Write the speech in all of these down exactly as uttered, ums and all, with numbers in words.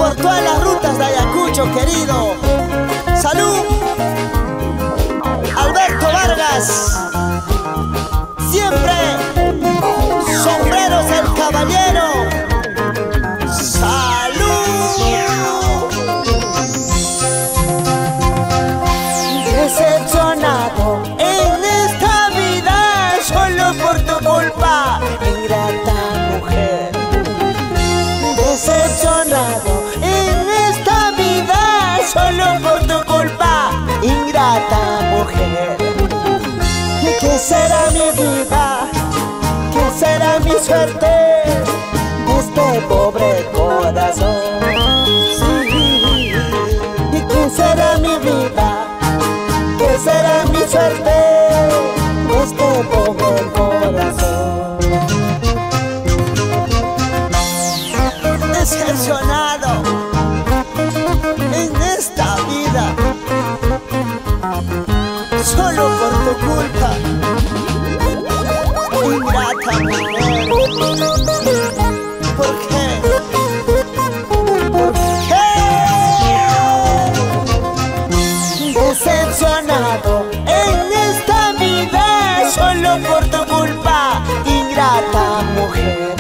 por todas las rutas de Ayacucho, querido. ¡Salud! Alberto Vargas. Siempre sombreros del caballero. ¡Salud! Decepcionado en esta vida solo por tu culpa, ingrata mujer. Decepcionado en esta vida solo por tu culpa, ingrata mujer. ¿Y qué será mi vida? ¿Qué será mi suerte de este pobre corazón? Sí. ¿Y qué será mi vida? ¿Qué será mi suerte de este pobre corazón? Decepcionado en esta vida solo por tu culpa, ingrata mujer. ¿Por qué? ¿Por qué? Decepcionado en esta vida solo por tu culpa, ingrata mujer.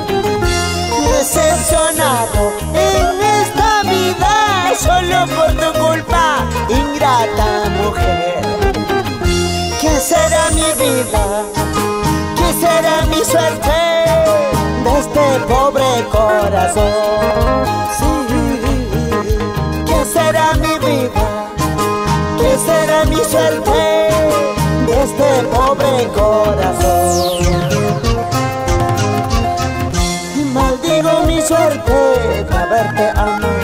Decepcionado en esta vida solo por tu culpa, ingrata mujer. ¿Qué será mi vida? ¿Qué será mi suerte de este pobre corazón? Sí. ¿Qué será mi vida? ¿Qué será mi suerte de este pobre corazón? Maldigo mi suerte de haberte amado.